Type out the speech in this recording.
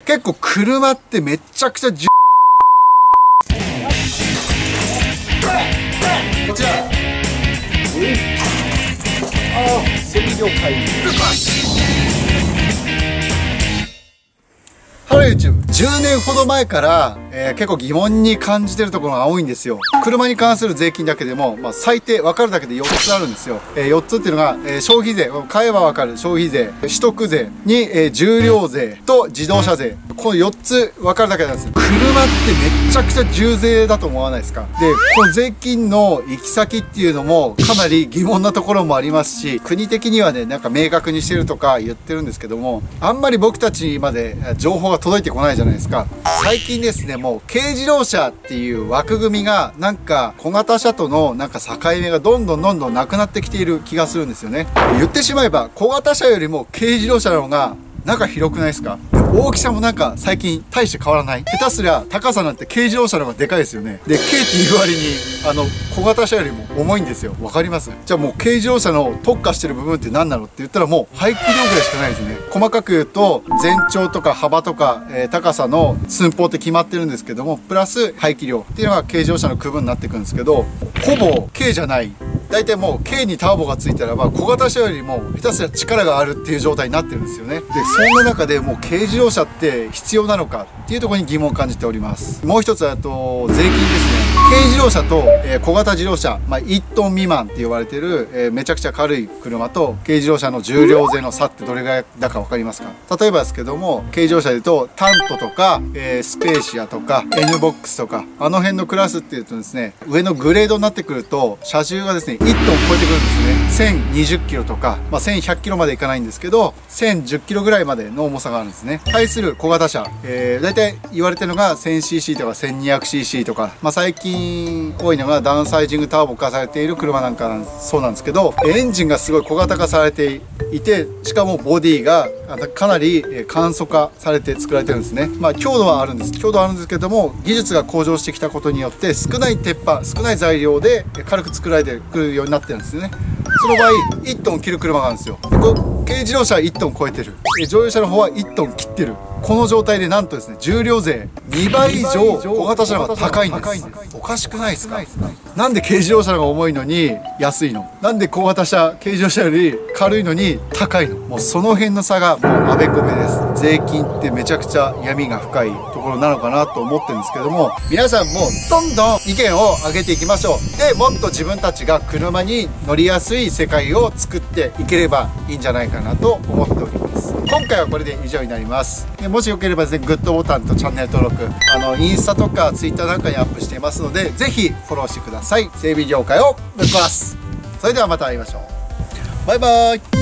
結構車ってめちゃくちゃこちらセミ了解。ハロー YouTube。10年ほど前から、結構疑問に感じてるところが多いんですよ。車に関する税金だけでも、最低分かるだけで4つあるんですよ。4つっていうのが、消費税、買えば分かる消費税、取得税に、重量税と自動車税。この4つ分かるだけなんですよ。車ってめちゃくちゃ重税だと思わないですか？で、この税金の行き先っていうのもかなり疑問なところもありますし、国的にはね、なんか明確にしてるとか言ってるんですけども、あんまり僕たちまで情報が届いてこないじゃないですか。最近ですね、もう軽自動車っていう枠組みがなんか小型車とのなんか境目がどんどんなくなってきている気がするんですよね。言ってしまえば小型車よりも軽自動車の方が中広くないですか？大きさもなんか最近大して変わらない。下手すりゃ高さなんて軽自動車の方がでかいですよね。で、軽っていう割に小型車よりも重いんですよ。わかります？じゃあもう軽自動車の特化してる部分って何なのって言ったらもう排気量ぐらいしかないですね。細かく言うと全長とか幅とか、高さの寸法って決まってるんですけども、プラス排気量っていうのが軽自動車の区分になってくるんですけど、ほぼ軽じゃない。大体もう軽にターボがついたらば小型車よりも下手すりゃ力があるっていう状態になってるんですよね。で、そんな中でもう軽自動車って必要なのかっていうところに疑問を感じております。もう一つ税金ですね。軽自動車と、小型自動車、1トン未満って言われてる、めちゃくちゃ軽い車と軽自動車の重量税の差ってどれぐらいだか分かりますか？例えばですけども、軽自動車で言うとタントとか、スペーシアとか N ボックスとかあの辺のクラスっていうとですね、上のグレードになってくると車重がですね1トン超えてくるんですね。1020キロとか、1100キロまでいかないんですけど1010キロぐらいまでの重さがあるんですね。対する小型車、大体言われてるのが 1000cc とか 1200cc とか、最近多いのがダウンサイジングターボ化されている車なんかそうなんですけど、エンジンがすごい小型化されていて、しかもボディがかなり簡素化されて作られてるんですね。強度はあるんですけども、技術が向上してきたことによって少ない鉄板、少ない材料で軽く作られてくるようになってるんですよね。その場合1トン切る車があるんですよ。軽自動車は1トン超えてる、乗用車の方は1トン切ってる。この状態でなんとですね、重量税2倍以上小型車の方が高いんです。おかしくないですか？なんで軽自動車の方が重いのに安いの？なんで小型車軽自動車より軽いのに高いの？もうその辺の差がもうあべこべです。税金ってめちゃくちゃ闇が深いところなのかなと思ってるんですけども、皆さんもどんどん意見を上げていきましょう。で、もっと自分たちが車に乗りやすい世界を作っていければいいんじゃないかなと思っております。今回はこれで以上になります。で、もしよければですね、グッドボタンとチャンネル登録、インスタとかツイッターなんかにアップしていますので、ぜひフォローしてください。整備業界をぶっ壊す。それではまた会いましょう。バイバイ。